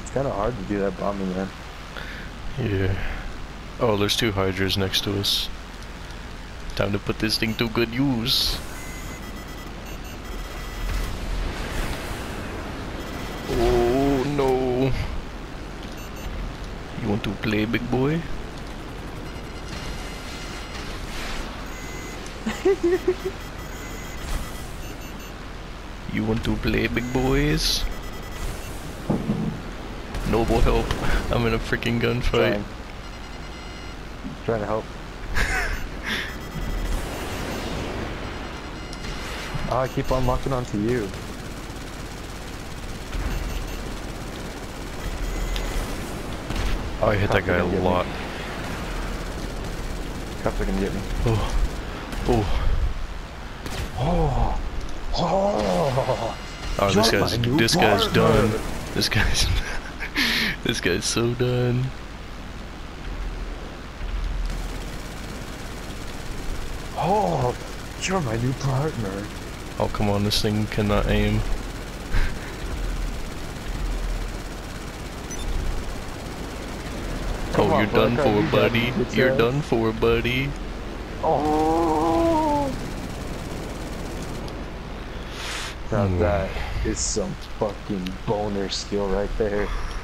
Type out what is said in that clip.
It's kind of hard to do that bombing, man. Yeah. Oh, there's two Hydras next to us. Time to put this thing to good use. Oh no. You want to play, big boy? You want to play, big boys? Noble help. I'm in a freaking gunfight. Trying to help. Oh, I keep on locking onto you. Oh, I hit that guy a lot. Cops are gonna get me. Oh. Oh. Oh. Oh. Oh, this guy's done. This guy's this guy's so done. Oh, you're my new partner. Oh, come on, this thing cannot aim. Oh, you're done for, buddy. You're done for, buddy. Oh. Now that is some fucking boner skill right there.